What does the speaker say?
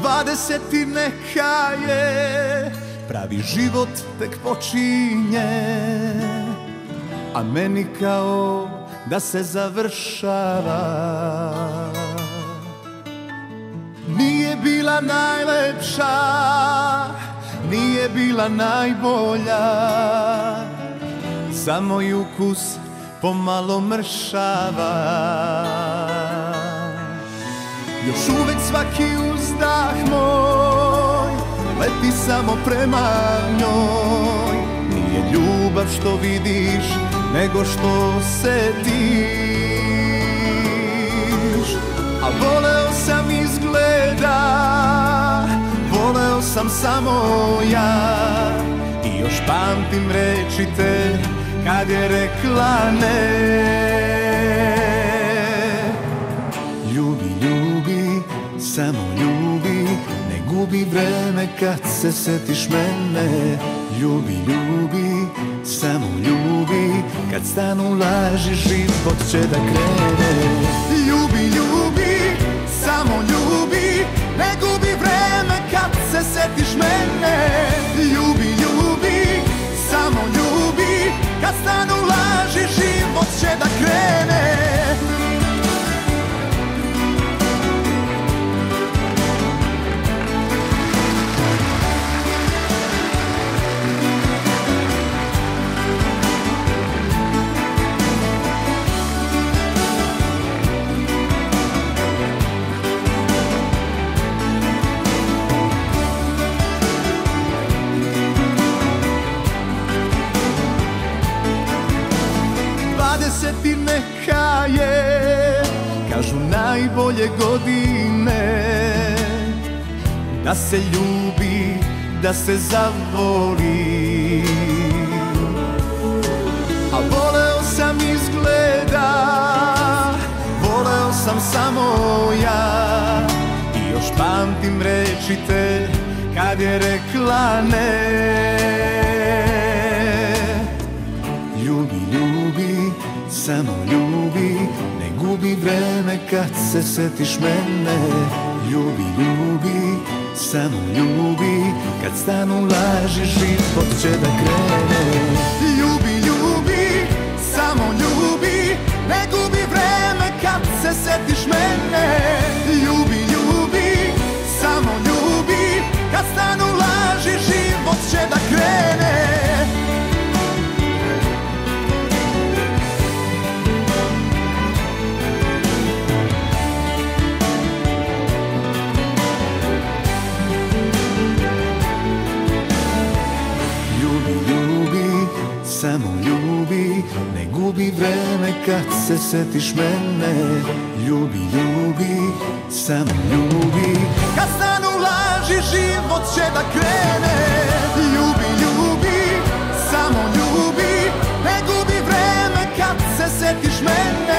20 neka je, pravi život tek počinje, a meni kao da se završava. Nije bila najlepša, nije bila najbolja, samo i ukus pomalo mršava. Još uvek svaki uzdah moj leti samo prema njoj. Nije ljubav što vidiš, nego što osetiš. A voleo sam izgleda, voleo sam samo ja. I još pamtim reči te kad je rekla ne. Ljubi, ljubi, samo ljubi, ne gubi vreme kad se setiš mene. Ljubi, ljubi, samo ljubi, kad stanu laži život će da krene. Ljubi, ljubi, samo ljubi, ne gubi vreme kad se setiš mene. Ljubi, ljubi, samo ljubi, kad stanu laži život će da krene. Ti neka je, kažu najbolje godine, da se ljubi, da se zavoli. A voleo sam izgleda, voleo sam samo ja. I još pamtim reči te kad je rekla ne. Ljubi, ljubi, samo ljubi, ne gubi vreme kad se setiš mene. Ljubi, ljubi, samo ljubi, kad stanu laži život će da krene. Ljubi, ljubi, samo ljubi, ne gubi vreme kad se setiš mene. Ljubi, ljubi, samo ljubi, kad stanu laži život će da krene. Samo ljubi, ne gubi vreme kad se setiš mene. Ljubi, ljubi, samo ljubi, kad stanu laži život će da krene. Ljubi, ljubi, samo ljubi, ne gubi vreme kad se setiš mene.